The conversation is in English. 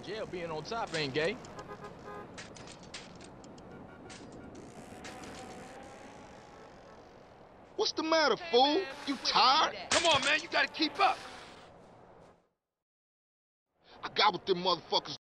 jail being on top ain't gay. What's the matter, fool? You tired? Come on, man, you gotta keep up. I got what them motherfuckers